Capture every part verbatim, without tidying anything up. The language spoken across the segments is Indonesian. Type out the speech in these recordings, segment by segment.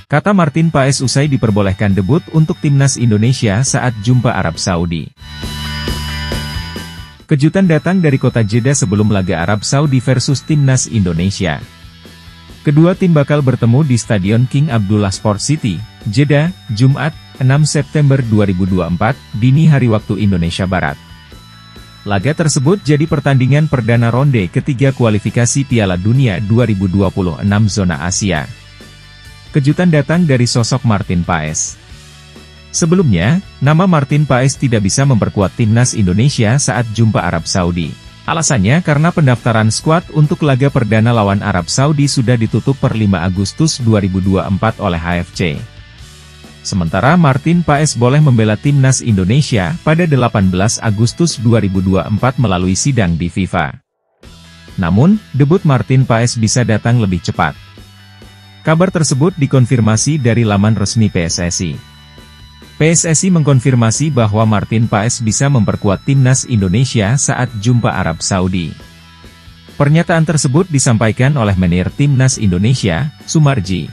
Kata Martin Paes usai diperbolehkan debut untuk timnas Indonesia saat jumpa Arab Saudi. Kejutan datang dari kota Jeddah sebelum laga Arab Saudi versus timnas Indonesia. Kedua tim bakal bertemu di Stadion King Abdullah Sport City, Jeddah, Jumat, enam September dua ribu dua puluh empat, dini hari waktu Indonesia Barat. Laga tersebut jadi pertandingan perdana ronde ketiga kualifikasi Piala Dunia dua ribu dua puluh enam zona Asia. Kejutan datang dari sosok Martin Paes. Sebelumnya, nama Martin Paes tidak bisa memperkuat timnas Indonesia saat jumpa Arab Saudi. Alasannya karena pendaftaran skuad untuk laga perdana lawan Arab Saudi sudah ditutup per lima Agustus dua ribu dua puluh empat oleh H F C. Sementara Martin Paes boleh membela timnas Indonesia pada delapan belas Agustus dua ribu dua puluh empat melalui sidang di FIFA. Namun, debut Martin Paes bisa datang lebih cepat. Kabar tersebut dikonfirmasi dari laman resmi P S S I. P S S I mengkonfirmasi bahwa Martin Paes bisa memperkuat timnas Indonesia saat jumpa Arab Saudi. Pernyataan tersebut disampaikan oleh manajer timnas Indonesia, Sumarji.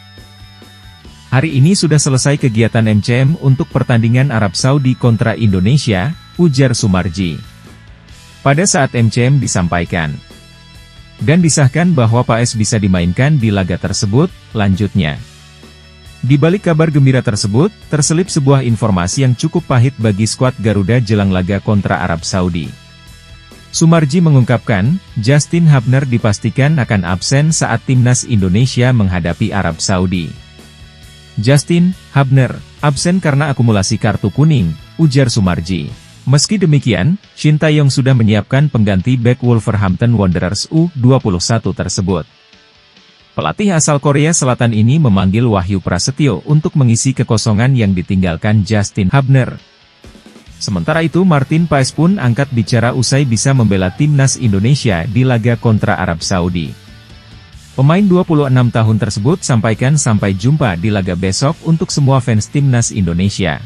Hari ini sudah selesai kegiatan M C M untuk pertandingan Arab Saudi kontra Indonesia, ujar Sumarji. Pada saat M C M disampaikan dan disahkan bahwa Paes bisa dimainkan di laga tersebut, lanjutnya. Di balik kabar gembira tersebut, terselip sebuah informasi yang cukup pahit bagi skuad Garuda jelang laga kontra Arab Saudi. Sumarji mengungkapkan, Justin Hubner dipastikan akan absen saat timnas Indonesia menghadapi Arab Saudi. Justin Hubner absen karena akumulasi kartu kuning, ujar Sumarji. Meski demikian, Shin Tae-yong sudah menyiapkan pengganti bek Wolverhampton Wanderers U dua puluh satu tersebut. Pelatih asal Korea Selatan ini memanggil Wahyu Prasetyo untuk mengisi kekosongan yang ditinggalkan Justin Hubner. Sementara itu Martin Paes pun angkat bicara usai bisa membela timnas Indonesia di laga kontra Arab Saudi. Pemain dua puluh enam tahun tersebut sampaikan sampai jumpa di laga besok untuk semua fans timnas Indonesia.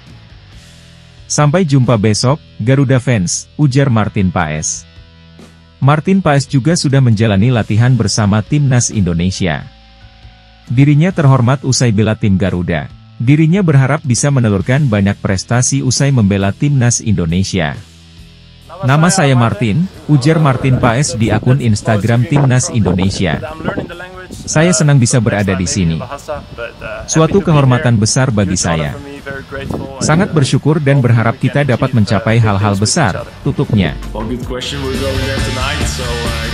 Sampai jumpa besok, Garuda fans, ujar Martin Paes. Martin Paes juga sudah menjalani latihan bersama timnas Indonesia. Dirinya terhormat usai bela tim Garuda. Dirinya berharap bisa menelurkan banyak prestasi usai membela timnas Indonesia. Nama saya Martin, ujar Martin Paes di akun Instagram timnas Indonesia. Saya senang bisa berada di sini. Suatu kehormatan besar bagi saya. Sangat bersyukur dan berharap kita dapat mencapai hal-hal besar, tutupnya. Well, good question. We're going there tonight, so uh,